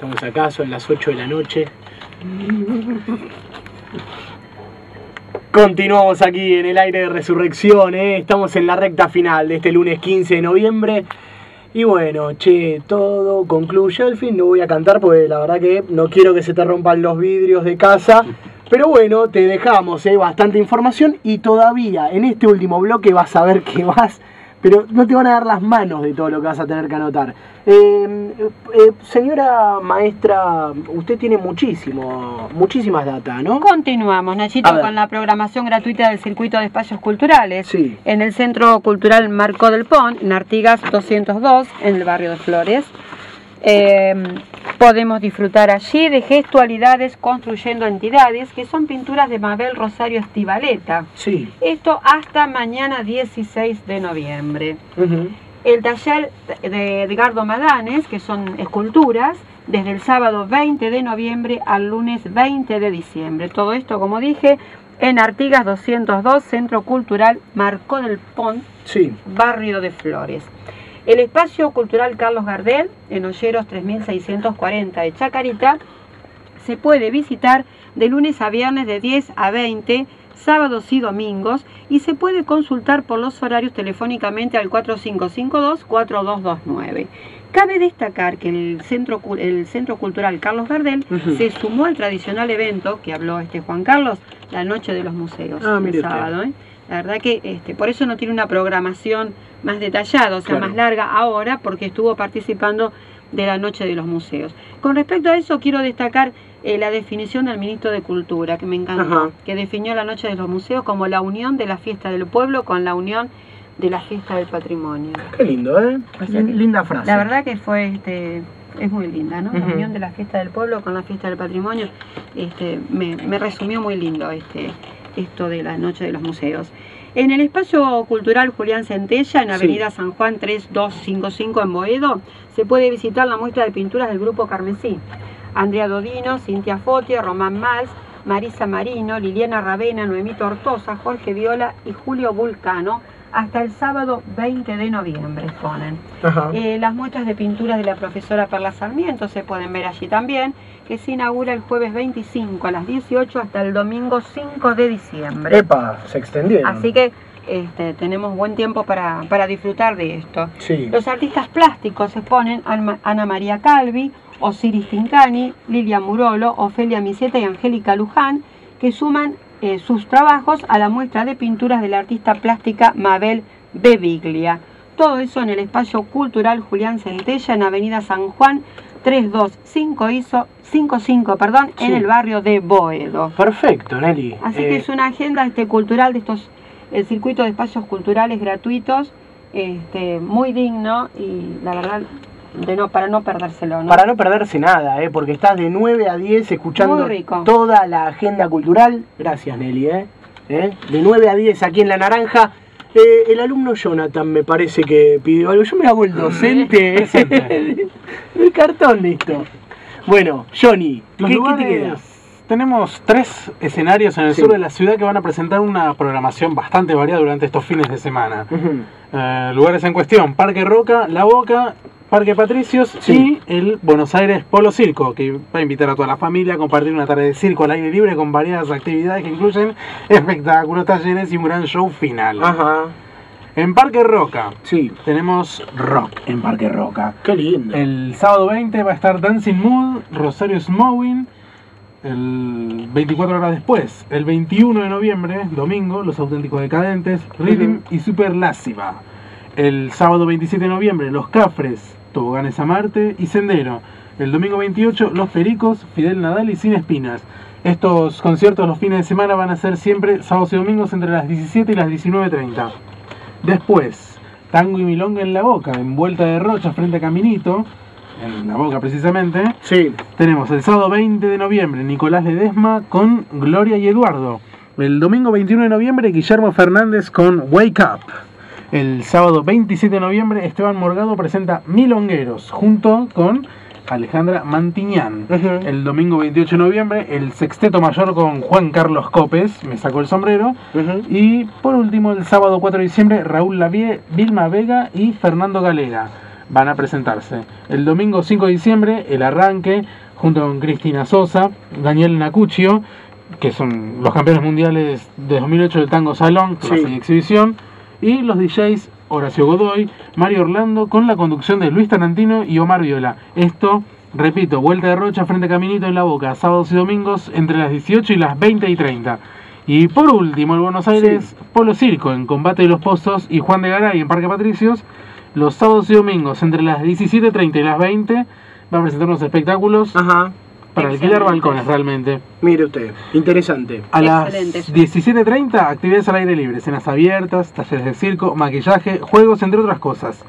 Estamos acá, son las 8 de la noche. Continuamos aquí en el aire de Resurrección, Estamos en la recta final de este lunes 15 de noviembre. Y bueno, todo concluye al fin. No voy a cantar porque la verdad que no quiero que se te rompan los vidrios de casa. Pero bueno, te dejamos bastante información y todavía en este último bloque vas a ver que pero no te van a dar las manos de todo lo que vas a tener que anotar. Señora maestra, usted tiene muchísimas datas, ¿no? Continuamos, Nachito, con la programación gratuita del Circuito de Espacios Culturales. Sí. En el Centro Cultural Marco del Pont, en Artigas 202, en el barrio de Flores. Podemos disfrutar allí de gestualidades construyendo entidades, que son pinturas de Mabel Rosario Estivaleta. Sí. Esto hasta mañana 16 de noviembre. El taller de Edgardo Madanes, que son esculturas, desde el sábado 20 de noviembre al lunes 20 de diciembre. Todo esto, como dije, en Artigas 202, Centro Cultural Marco del Pont, sí, barrio de Flores. El Espacio Cultural Carlos Gardel, en Olleros 3640 de Chacarita, se puede visitar de lunes a viernes de 10 a 20, sábados y domingos, y se puede consultar por los horarios telefónicamente al 4552-4229. Cabe destacar que el Centro Cultural Carlos Gardel se sumó al tradicional evento que habló Juan Carlos, la Noche de los Museos, el sábado. La verdad que por eso no tiene una programación más detallada, o sea, más larga ahora, porque estuvo participando de la Noche de los Museos. Con respecto a eso, quiero destacar la definición del ministro de Cultura, que me encantó, que definió la Noche de los Museos como la unión de la fiesta del pueblo con la unión de la fiesta del patrimonio. Qué lindo, o sea, linda frase. La verdad que fue, es muy linda, ¿no? La unión de la fiesta del pueblo con la fiesta del patrimonio, me resumió muy lindo esto de la Noche de los Museos. En el Espacio Cultural Julián Centella, en Avenida San Juan 3255 en Boedo, se puede visitar la muestra de pinturas del Grupo Carmesí. Andrea Dodino, Cintia Fotia, Román Mals, Marisa Marino, Liliana Ravena, Noemí Tortosa, Jorge Viola y Julio Vulcano, hasta el sábado 20 de noviembre exponen. Las muestras de pinturas de la profesora Perla Sarmiento se pueden ver allí también, que se inaugura el jueves 25 a las 18 hasta el domingo 5 de diciembre. ¡Epa! Se extendieron. Así que tenemos buen tiempo para disfrutar de esto. Sí. Los artistas plásticos exponen Ana María Calvi, Osiris Tincani, Lilia Murolo, Ofelia Miseta y Angélica Luján, que suman sus trabajos a la muestra de pinturas de la artista plástica Mabel Beviglia. Todo eso en el Espacio Cultural Julián Centella, en Avenida San Juan 3255, en el barrio de Boedo. Perfecto, Nelly. Así que es una agenda cultural de el circuito de espacios culturales gratuitos, muy digno, y la verdad, para no perdérselo, ¿no? Para no perderse nada, porque estás de 9 a 10 escuchando toda la agenda cultural. Gracias, Nelly, De 9 a 10 aquí en La Naranja. El alumno Jonathan me parece que pidió algo. Yo me hago el docente. El cartón, listo. Bueno, Johnny, ¿qué te queda? Tenemos 3 escenarios en el sur de la ciudad que van a presentar una programación bastante variada durante estos fines de semana. Lugares en cuestión: Parque Roca, La Boca, Parque Patricios y el Buenos Aires Polo Circo, que va a invitar a toda la familia a compartir una tarde de circo al aire libre con variadas actividades que incluyen espectáculos, talleres y un gran show final. En Parque Roca tenemos rock en Parque Roca. Qué lindo. El sábado 20 va a estar Dancing Mood, Rosario Smowing. El 24 horas después, el 21 de noviembre, domingo, Los Auténticos Decadentes, Rhythm y Super Lasciva. El sábado 27 de noviembre, Los Cafres, Toboganes a Marte y Sendero. El domingo 28, Los Pericos, Fidel Nadal y Sin Espinas. Estos conciertos los fines de semana van a ser siempre sábados y domingos entre las 17 y las 19:30. Después, Tango y Milonga en La Boca, en Vuelta de Rocha frente a Caminito, en La Boca precisamente. Tenemos el sábado 20 de noviembre, Nicolás Ledesma con Gloria y Eduardo. El domingo 21 de noviembre, Guillermo Fernández con Wake Up. El sábado 27 de noviembre, Esteban Morgado presenta Milongueros junto con Alejandra Mantiñán. El domingo 28 de noviembre, el Sexteto Mayor con Juan Carlos Copes, Me Sacó el Sombrero. Y por último, el sábado 4 de diciembre, Raúl Lavie, Vilma Vega y Fernando Galera. van a presentarse. El domingo 5 de diciembre, el arranque, junto con Cristina Sosa, Daniel Nacuccio, que son los campeones mundiales de 2008 del Tango Salón, clase y exhibición, y los DJs Horacio Godoy, Mario Orlando, con la conducción de Luis Tarantino y Omar Viola. Esto, repito, Vuelta de Rocha frente a Caminito en La Boca, sábados y domingos entre las 18 y las 20:30. Y por último, el Buenos Aires Polo Circo en Combate de los Pozos y Juan de Garay en Parque Patricios, los sábados y domingos entre las 17:30 y las 20, va a presentar unos espectáculos para alquilar balcones realmente. Mire usted, interesante. A las 17:30, actividades al aire libre, cenas abiertas, talleres de circo, maquillaje, juegos, entre otras cosas.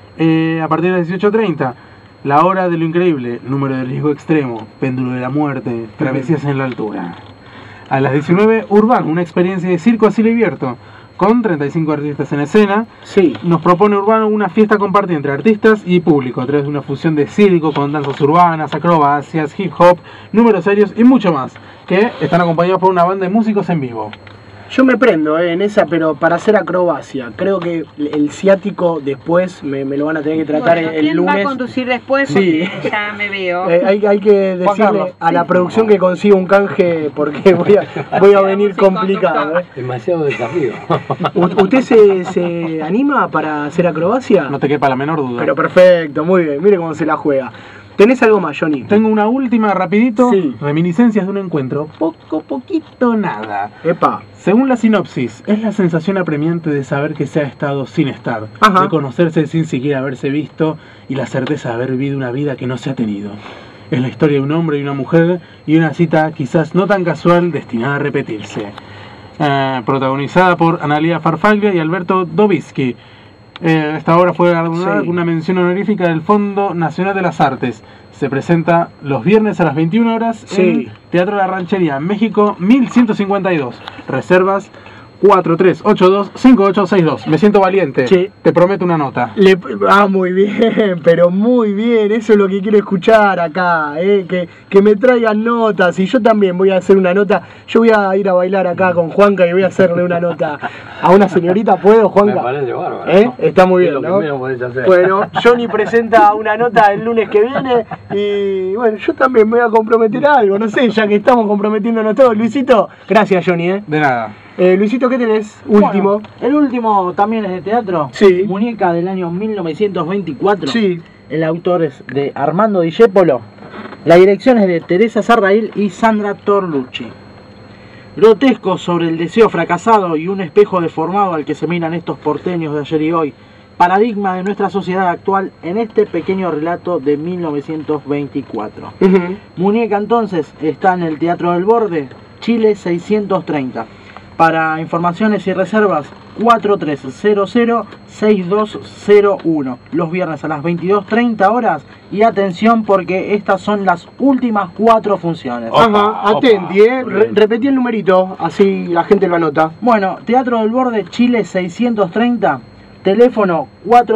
A partir de las 18:30, la hora de lo increíble, número de riesgo extremo, péndulo de la muerte, travesías en la altura. A las 19, Urbano, una experiencia de circo a cielo abierto, con 35 artistas en escena. Nos propone Urbano una fiesta compartida entre artistas y público, a través de una fusión de circo con danzas urbanas, acrobacias, hip hop, números serios y mucho más, que están acompañados por una banda de músicos en vivo. Yo me prendo en esa, pero para hacer acrobacia. Creo que el ciático después me lo van a tener que tratar el lunes. ¿Quién va a conducir después? Sí. Ya me veo. Hay que decirle a la producción que consiga un canje, porque voy a venir complicado. Demasiado desafío. ¿Usted se anima para hacer acrobacia? No te quepa la menor duda. Pero perfecto, muy bien. Mire cómo se la juega. ¿Tenés algo más, Johnny? Tengo una última rapidito. Reminiscencias de un encuentro. Poquito nada. Epa. Según la sinopsis, es la sensación apremiante de saber que se ha estado sin estar, de conocerse sin siquiera haberse visto y la certeza de haber vivido una vida que no se ha tenido. Es la historia de un hombre y una mujer y una cita quizás no tan casual destinada a repetirse. Protagonizada por Analia Farfaglia y Alberto Dobisky. Esta obra fue galardonada con una mención honorífica del Fondo Nacional de las Artes. Se presenta los viernes a las 21 horas en Teatro La Ranchería, México 1152. Reservas 4382-5862. Me siento valiente. Te prometo una nota. Muy bien, pero muy bien. Eso es lo que quiero escuchar acá. Que me traigan notas. Y yo también voy a hacer una nota. Yo voy a ir a bailar acá con Juanca y voy a hacerle una nota a una señorita. ¿Puedo, Juanca? Me parece bárbaro. Está muy bien, lo ¿no? que menos podés hacer. Bueno, Johnny presenta una nota el lunes que viene. Y bueno, yo también me voy a comprometer a algo. No sé, ya que estamos comprometiéndonos todos. Luisito, gracias, Johnny. De nada. Luisito, ¿qué tenés? Último. Bueno, el último también es de teatro. Muñeca del año 1924. El autor es de Armando Discépolo. La dirección es de Teresa Sarrail y Sandra Torlucci. Grotesco sobre el deseo fracasado y un espejo deformado al que se miran estos porteños de ayer y hoy. Paradigma de nuestra sociedad actual en este pequeño relato de 1924. Muñeca entonces está en el Teatro del Borde, Chile 630. Para informaciones y reservas 4300-6201, los viernes a las 22:30 horas. Y atención, porque estas son las últimas 4 funciones. Atenti, repetí el numerito, así la gente lo anota. Bueno, Teatro del Borde, Chile 630, teléfono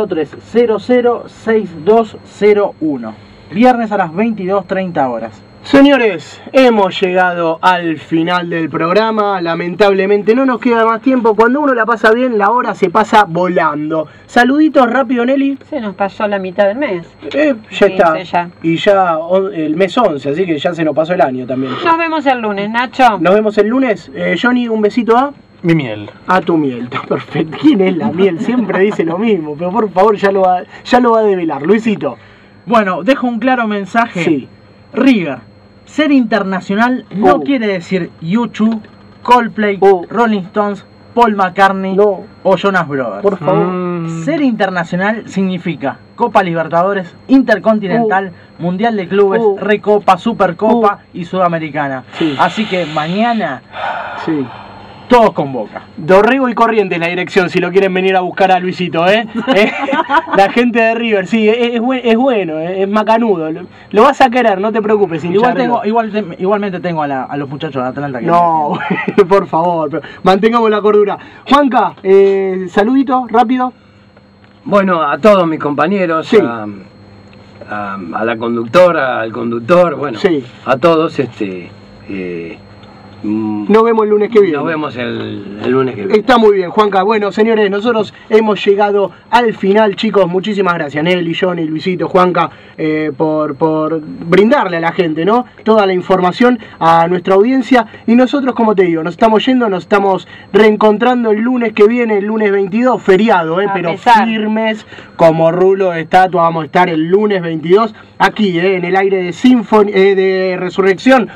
4300-6201, viernes a las 22:30 horas. Señores, hemos llegado al final del programa. Lamentablemente no nos queda más tiempo. Cuando uno la pasa bien, la hora se pasa volando. Saluditos rápido, Nelly. Se nos pasó la mitad del mes. Ya está. Y ya el mes 11, así que ya se nos pasó el año también. Nos vemos el lunes, Nacho. Nos vemos el lunes. Johnny, un besito a... Mi miel. A tu miel, está perfecto. ¿Quién es la miel? Siempre dice lo mismo, pero por favor ya lo va a develar. Luisito. Bueno, dejo un claro mensaje. River. Ser internacional no quiere decir U2, Coldplay, Rolling Stones, Paul McCartney o Jonas Brothers. Por favor. Ser internacional significa Copa Libertadores, Intercontinental, Mundial de Clubes, Recopa, Supercopa y Sudamericana. Así que mañana todos con Boca. Dorrego y Corrientes la dirección, si lo quieren venir a buscar a Luisito, La gente de River, es bueno, es macanudo. Lo vas a querer, no te preocupes. Igualmente tengo a los muchachos de Atlanta. No, por favor, pero mantengamos la cordura. Juanca, saludito, rápido. Bueno, a todos mis compañeros, a la conductora, al conductor, bueno, a todos, Nos vemos el lunes que viene. Nos vemos el lunes que viene. Está muy bien, Juanca. Bueno, señores, nosotros hemos llegado al final, chicos. Muchísimas gracias, Nelly, Johnny, Luisito, Juanca, por brindarle a la gente, ¿no? Toda la información a nuestra audiencia. Y nosotros, como te digo, nos estamos yendo, nos estamos reencontrando el lunes que viene, el lunes 22, feriado, pero firmes como rulo de estatua. Vamos a estar el lunes 22 aquí, en el aire de Sinfony, de Resurrección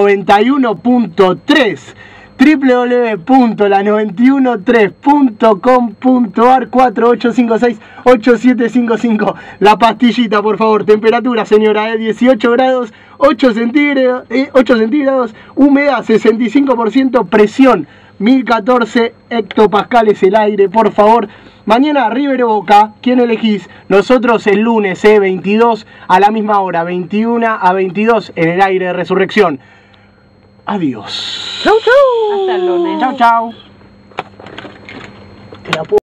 91.3, www.la913.com.ar 4856-8755. La pastillita, por favor. Temperatura, señora, 18 grados 8 centígrados, humedad 65%, presión 1014 hectopascales el aire, por favor. Mañana River o Boca, ¿quién elegís? Nosotros el lunes, 22 a la misma hora, 21 a 22 en el aire de Resurrección. Adiós. Chau, chau. Hasta el lunes. Chau, chau.